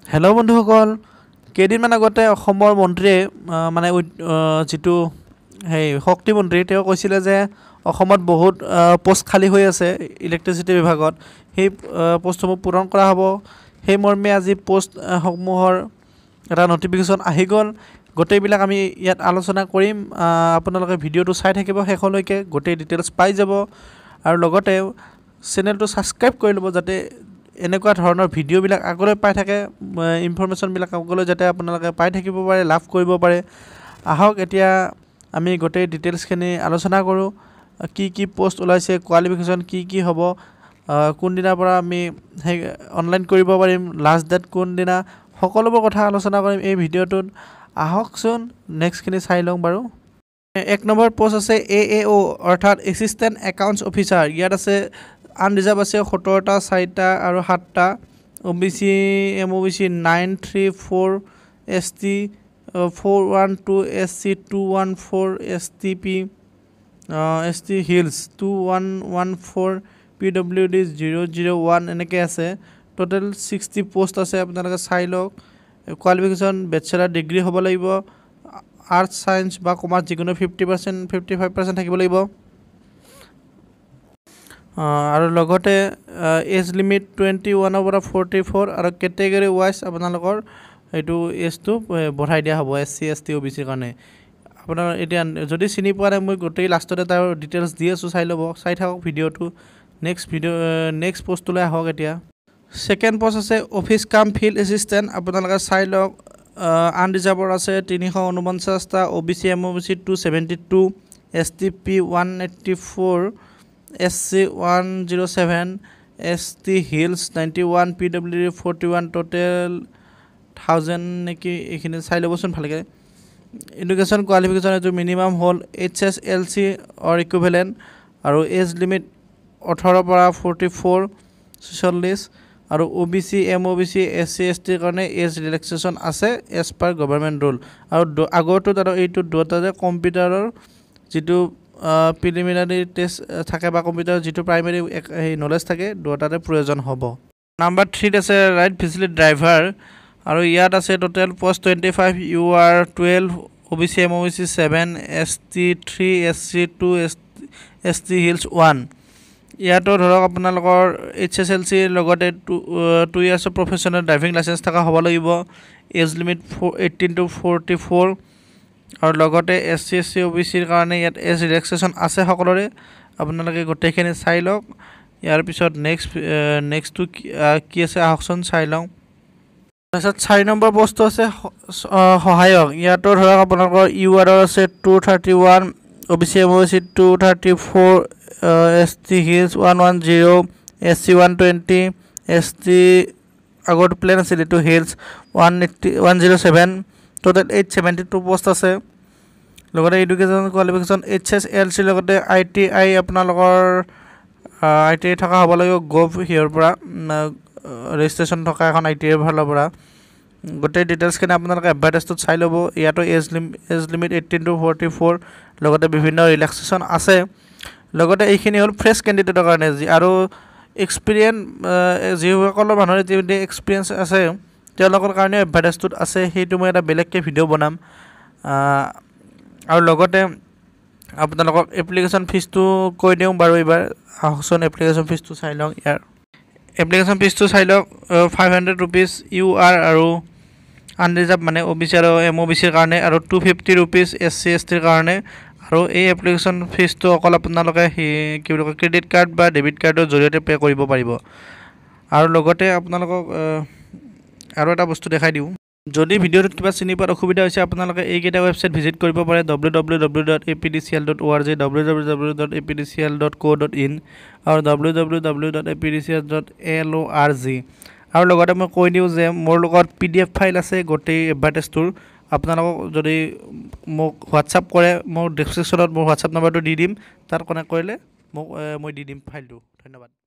Hello' বন্ধুসকল, কেইদিনমান আগতে অসমৰ মন্ত্ৰীয়ে মানে যিটো শক্তি মন্ত্ৰী তেওঁ কৈছিলে যে অসমত বহুত পোষ্ট খালী হৈ আছে ইলেক্ট্ৰিচিটি বিভাগত। সেই পোষ্টসমূহ পূৰণ কৰা হ'ব। সেই মৰ্মে আজি পোষ্টসমূহৰ এটা নটিফিকেশ্যন আহি গ'ল। গোটেইবিলাক আমি ইয়াত আলোচনা কৰিম। আপোনালোকে ভিডিঅ'টো চাই থাকিব শেষলৈকে, গোটেই ডিটেইলছ পাই যাব। আৰু লগতে চেনেলটো ছাবস্ক্ৰাইব কৰি ল'ব যাতে এনেকুৱা ধৰণৰ ভিডিঅ'বিলাক আগলৈ পাই থাকে, ইনফৰমেশ্যনবিলাক আগলৈ যাতে আপোনালোকে পাই থাকিব পাৰে, লাভ কৰিব পাৰে। আহক এতিয়া আমি গোটেই ডিটেইলছখিনি আলোচনা কৰোঁ। কি কি পোষ্ট ওলাইছে, কোৱালিফিকেশ্যন কি হ'ব, কোনদিনাৰ পৰা আমি সেই অনলাইন কৰিব পাৰিম, লাষ্ট ডেট কোনদিনা, সকলোবোৰ কথা আলোচনা কৰিম এই ভিডিঅ'টোত। আহকচোন নেক্সটখিনি চাই লওঁ বাৰু। 1 নম্বৰ পোষ্ট আছে AAO অৰ্থাৎ এছিষ্টেণ্ট একাউণ্টছ অফিচাৰ। ইয়াত আছে আনৰিজাৰ্ভ আছে 17টা, 4টা আৰু 7টা। OBC MOBC 934, ST 412, SC 214, STP ST Hills 2114, PWD 001 এনেকৈ আছে। টোটেল 60 পোষ্ট আছে, আপোনালোকে চাই লওক। কোৱালিফিকেশ্যন বেচেলাৰ ডিগ্ৰী হ'ব লাগিব। আৰ্টছ, ছায়েন্স বা কমাৰ্চ যিকোনো 50%, 55% থাকিব লাগিব। আৰু লগতে এজ লিমিট 21ৰ পৰা 44 আৰু কেটেগৰী ৱাইজ আপোনালোকৰ এইটো এজটো বঢ়াই দিয়া হ'ব SC ST OBC কাৰণে। আপোনাৰ এতিয়া যদি চিনি পোৱা নাই, মই গোটেই লাষ্টতে তাৰ ডিটেইলছ দি আছোঁ, চাই ল'ব, চাই থাকক ভিডিঅ'টো। নেক্সট পোষ্টটোলৈ আহক এতিয়া। ছেকেণ্ড পোষ্ট আছে অফিচ কাম ফিল্ড এছিষ্টেণ্ট। আপোনালোকে চাই লওক। আনৰিজাৰ্ভৰ আছে 349টা, OBC MOBC 272, STP 184, SC 107, ST Hills 91, PWD 41, total 1000 নেকি, এইখিনি চাই ল'বচোন ভালকৈ। এডুকেশ্যন কোৱালিফিকেশ্যন এইটো মিনিমাম হ'ল HSLC অৰ ইকুইভেলেণ্ট আৰু এজ লিমিট 18ৰ পৰা 44, 46 আৰু OBC MOBC SC ST কাৰণে এজ ৰিলেক্সেশ্যন আছে এজ পাৰ গভৰ্ণমেণ্ট ৰুল। আৰু আগৰটোত আৰু এইটোত দুটাতে কম্পিউটাৰৰ যিটো প্ৰিলিমিনাৰী টেষ্ট থাকে বা কম্পিউটাৰৰ যিটো প্ৰাইমেৰী নলেজ থাকে, দুটাতে প্ৰয়োজন হ'ব। নাম্বাৰ 3ত আছে ৰাইট ফেচিলিটি ড্ৰাইভাৰ আৰু ইয়াত আছে total post 25, UR 12, OBC MOBC 7, ST 3, SC 2, ST Hills 1। ইয়াতো ধৰক আপোনালোকৰ HSLC লগতে 2 years প্ৰফেশ্যনেল ড্ৰাইভিং লাইচেঞ্চ থকা হ'ব লাগিব। এজ লিমিট 18 to 44 আৰু লগতে SC SC OBCৰ কাৰণে ইয়াত এজ ৰিলেক্সেশ্যন আছে সকলোৰে। আপোনালোকে গোটেইখিনি চাই লওক। ইয়াৰ পিছত নেক্সটটো কি আছে আহকচোন চাই লওঁ। তাৰপিছত 4 নম্বৰ পোষ্টটো আছে সহায়ক। ইয়াতো ধৰক আপোনালোকৰ UR আছে 231, OBC MOBC 234, ST Hills 110, SC 120, ST আগত প্লেন আছিল এইটো Hills 107, টোটেল 872 পোষ্ট আছে। লগতে এডুকেশ্যন কোৱালিফিকেশ্যন HSLC লগতে ITI আপোনালোকৰ ITI থকা হ'ব লাগিব। হিয়ৰ পৰা ৰেজিষ্ট্ৰেশ্যন থকা এখন ITIৰ ফালৰ পৰা। গোটেই ডিটেইলছখিনি আপোনালোকে এডভাৰটাইজটোত চাই ল'ব। ইয়াতো এজ লিমিট 18 to 44 লগতে বিভিন্ন ৰিলেক্সেশ্যন আছে। লগতে এইখিনি হ'ল ফ্ৰেছ কেণ্ডিডেটৰ কাৰণে আৰু এক্সপিৰিয়েঞ্চ যিসকলৰ মানুহৰ এক্সপিৰিয়েঞ্চ আছে তেওঁলোকৰ কাৰণে এডভাৰটাইজটোত আছে। সেইটো মই এটা বেলেগকৈ ভিডিঅ' বনাম। আৰু লগতে আপোনালোকক এপ্লিকেশ্যন ফিজটো কৈ দিওঁ বাৰু এইবাৰ। আহকচোন এপ্লিকেশ্যন ফিজটো চাই লওঁ। ইয়াৰ এপ্লিকেশ্যন ফিজটো চাই লওক 500 rupees UR আৰু আনৰিজাৰ্ভ মানে OBC আৰু MOBCৰ কাৰণে, আৰু 250 rupees SC STৰ কাৰণে। আৰু এই এপ্লিকেশ্যন ফিজটো অকল আপোনালোকে কি বুলি কয় ক্ৰেডিট কাৰ্ড বা ডেবিট কাৰ্ডৰ জৰিয়তে পে' কৰিব পাৰিব। আৰু লগতে আপোনালোকক আৰু এটা বস্তু দেখাই দিওঁ। যদি ভিডিঅ'টোত কিবা চিনি পোৱাত অসুবিধা হৈছে, আপোনালোকে এইকেইটা ৱেবছাইট ভিজিট কৰিব পাৰে: www.apdcl.org, www.apdcl.co.in আৰু www.apdcl.org। আৰু লগতে মই কৈ দিওঁ যে মোৰ লগত PDF ফাইল আছে গোটেই এডভাৰটাইজটোৰ। আপোনালোকক যদি মোক হোৱাটছআপ কৰে, মোৰ ডেছক্ৰিপশ্যনত মোৰ হোৱাটছআপ নম্বৰটো দি দিম, তাত কনেক্ট কৰিলে মই দি দিম ফাইলটো। ধন্যবাদ।